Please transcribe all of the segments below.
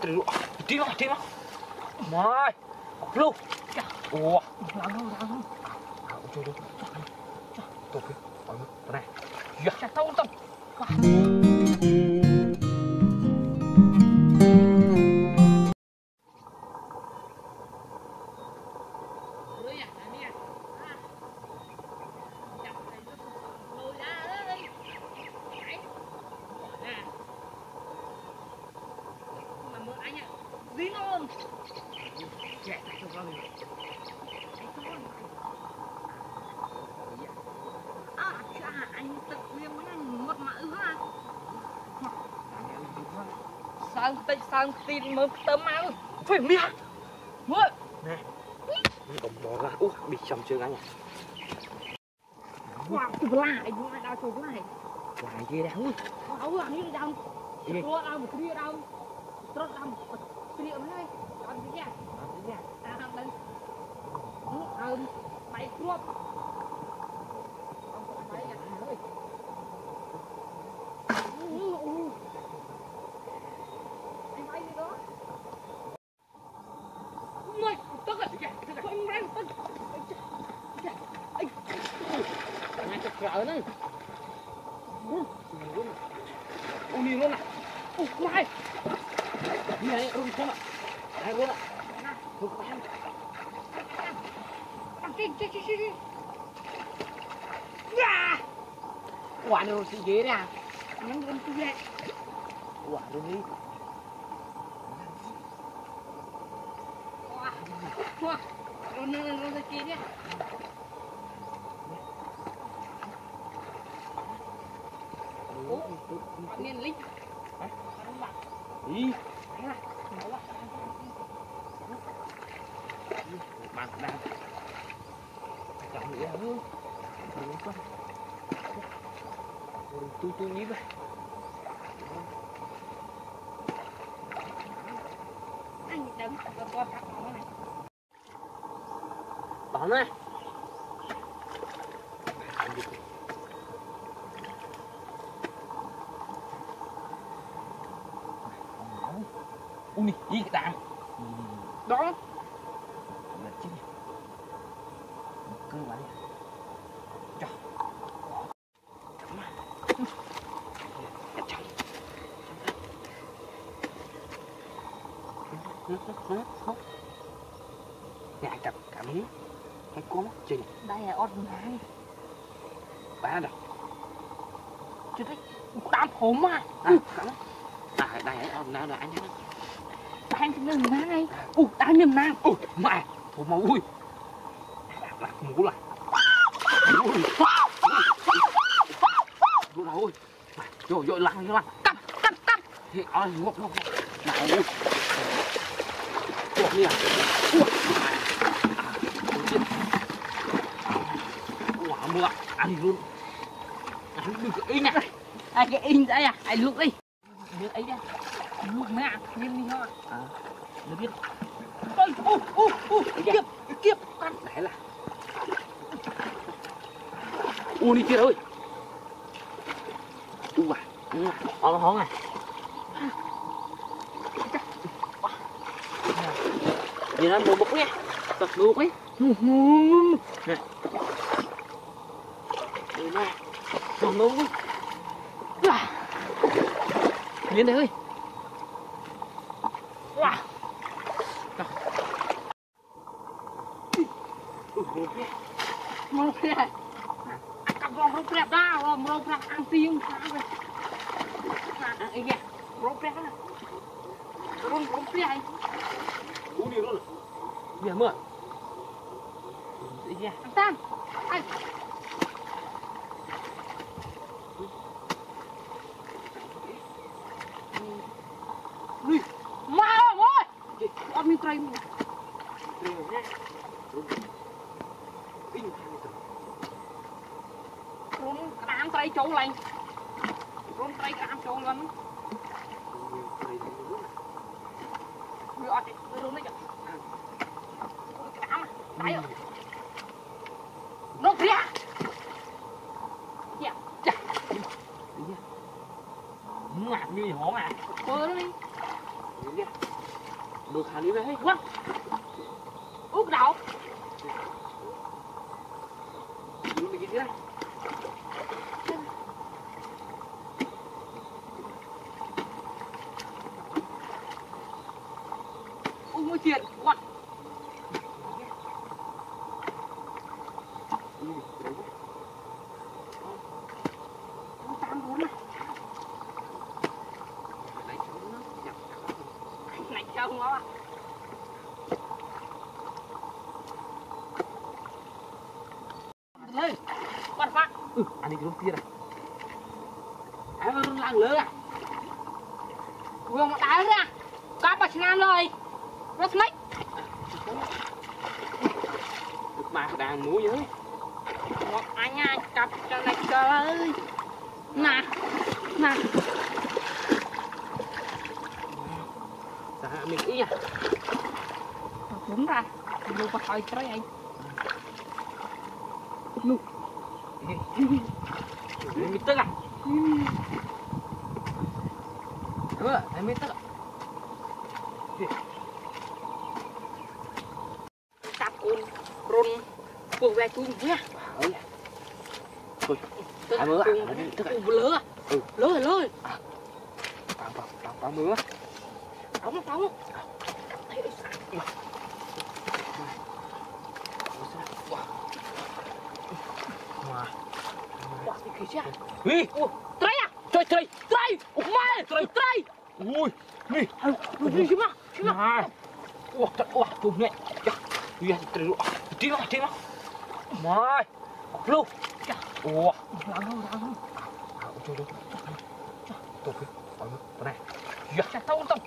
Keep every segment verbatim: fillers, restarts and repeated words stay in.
Tí mà, tí mà. Mai. Lâu. Ủa. Làm đâu, làm đâu. À, trời ơi. Tốt đi. Ở đây này. Dạ, chắc tao tao. Sang tích sang tin mơ tấm áo phải miệng mưa nè còn bò ra ú bị chồng chưa cả nhà wow từ lại vô lại đào từ lại lại kia đâu đâu là như đâu tua đâu một kia đâu rất đâu một kia này làm gì nha làm gì nha ta làm lên ờm bảy cướp ở đây u đi luôn này u mai đi này rung không ạ này luôn ạ không có ăn ăn cái cái cái cái ya quả đâu xí ghế nè ăn luôn cái gì quả đâu đi quả quả rồi nó nó nó kia nhé ủa nên lính hả đi bạn đang chọn nghĩa hơn đừng có tôi tôi nghĩ vậy anh đừng có qua cắt nó này đó này ui đi cái tạm đó là chứ cơ bản cho nhà cặp cảm hiếu hay có mắt gì đây là ớt này bán đâu chứ đấy đám hổm mà à đây đây ấy ớt nào là anh nhá đang cái nừng ná này ui đang nhầm nam ui mẹ thổ máu ui lạc mũ lại lúc nào ui rồi rồi lăn lăn cắt cắt cắt thì ơi ngốc ngốc nào ui chuột đi à quả mưa ăn luôn ăn đừng có in này ai cái in đấy à ai luộc đi luộc ấy đây luộc mẹ nghiêm đi thôi à nó biết ôi u u u kiếp kiếp cắt đấy là u đi kia ơi u à u nó hóng này gì nó mua bút nhá tập bút ấy nè đây nè còn đâu ơi lên đây ơi wow mau kia cặp rong rong đẹp đó rong rong đẹp ăn tiếng khá rồi ăn ấy kìa rong đẹp đó rong rong đẹp uống đi luôn bia mưa ấy kìa ăn tan ăn đi mau ơi ăn miếng cay rốn đám tay chỗ lên rốn tay đám chỗ lên vừa ở đây rốn đấy kìa đám à đáy rồi nó kìa kìa kìa ngạc như hổ mà bơ nó đi được hàng đi về quá út đậu đi mình đi đây ui mua chuyện quá tam bốn này này trông nó lên quan phát ừ anh đi cái lúc kia này ai mà rung lăng lửa à vừa một đá ra cá bạch nam rồi nó snake được mà đang múa với một anh ai cặp cho này chơi nè nè dạ mình ý à đúng ra lu có hơi trái anh lu mình tức à ừ em mới tức à tập cùn run cuồng về cuồng nhá ừ thôi hai mươi à mình tức à cuồng lửa ừ lửa lửa tao tao tao tao mưa đóng đóng Wow. Wow, cái gì à? Ui, Trai à? trời trời, Trai! Ủa mai! Trai! Trai! ui, ui, Ủa gì chứ mà? Chứ mà? này, ủa, trời, ủa, tụm này, ui, trời, ui, tí nó, tí nó, mai, luôn, ủa, Lặng thôi, lặng thôi. trời, trời, tụm đi, ở đây này, Chà, tao không tao.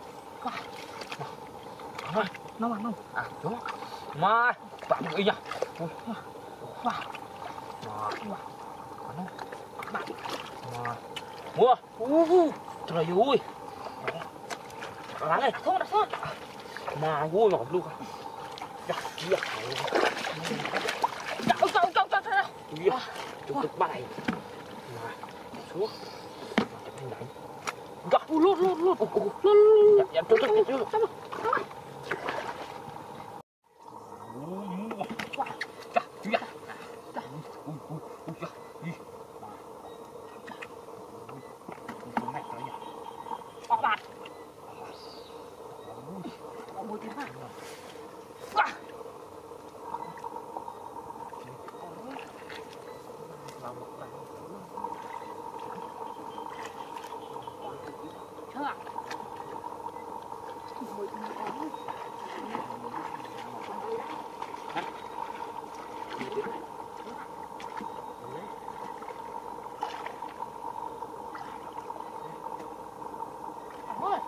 Wow, Nó mà nó. à, đúng, mai, bạn nghĩ nhá, ui, Wow. wow, nó, Bạn. wow, mua, u, trời ơi, lắng này, Thôi, thôi. mà vui ngọt luôn à, dạ, dạ, Cậu, cậu, cậu, cậu, cậu. dạ, chúng tôi bắt này, mà xuống, chụp hình ảnh, dạ, Ủa, lút, lút, lút. u, u, Lút, lút. dạ, dạ, tôi, tôi, tôi, Sao mà? Sao mà? dạ, dạ, dạ, ui, ui, ui, dạ, đi, Bỏ bạn. Bỏ một cái bạn. Wow. Chưa à? Ôi.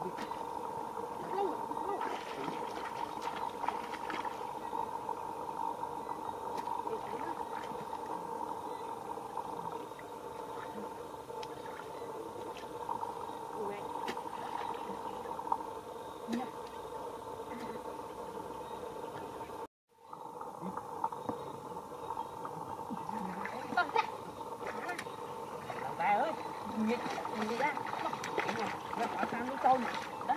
Bà ơi, nhìn nhìn ra, nó bỏ sang cái câu này, đó.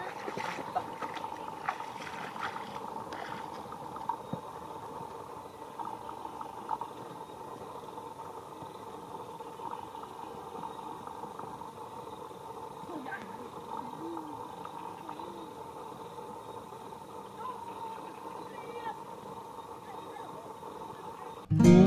Ui,